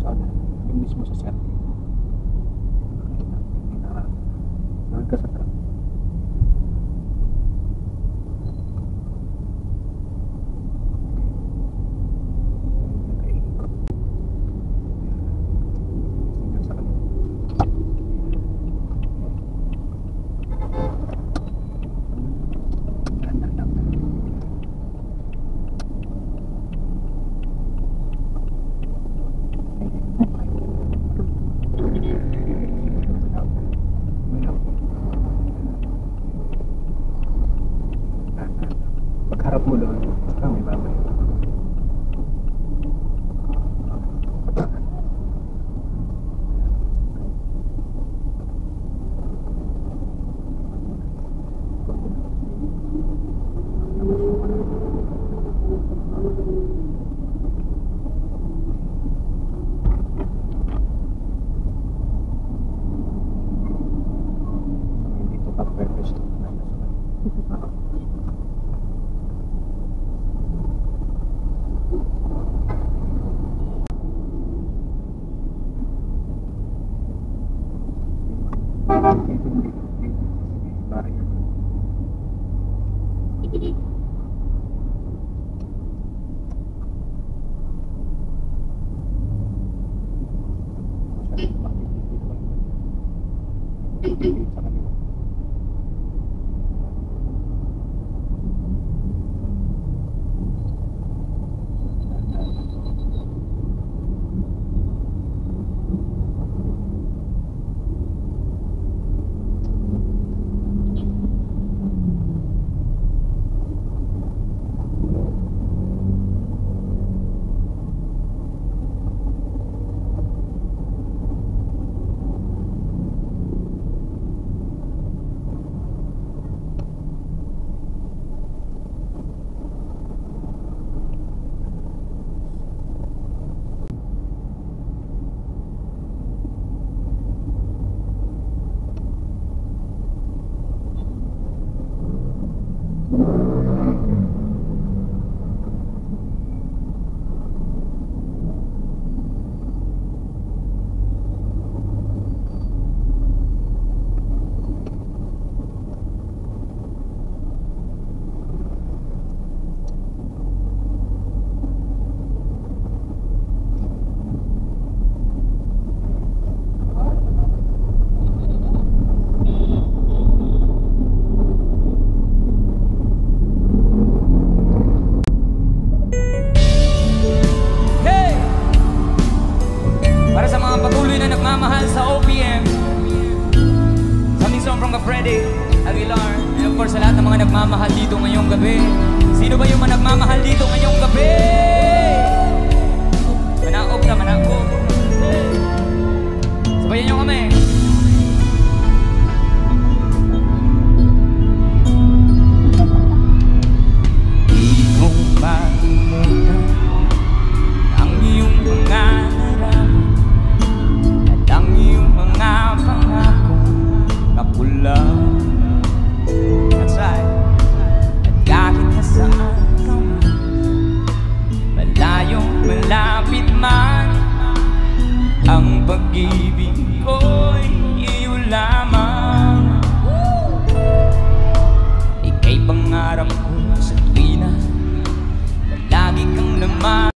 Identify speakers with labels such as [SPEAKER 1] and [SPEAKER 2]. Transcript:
[SPEAKER 1] sa kanila, yung mismo sa circuit. Hindi na saan ka sa truck. Pagharap mo doon, may babalik. Dito ka pwede stop na yun.
[SPEAKER 2] Nagmamahal sa OPM, Something Song from Freddy Aguilar, and of course sa lahat ng mga nagmamahal dito ngayong gabi. Sino ba yung mga nagmamahal dito ngayong gabi? Manaog na, manaog. Sabayan nyo kami. Di mo malimutan ang iyong mga malapit man ang pag-ibig ko'y iyo lamang. Ika'y pangarap ko sa tuwina na lagi kang naman.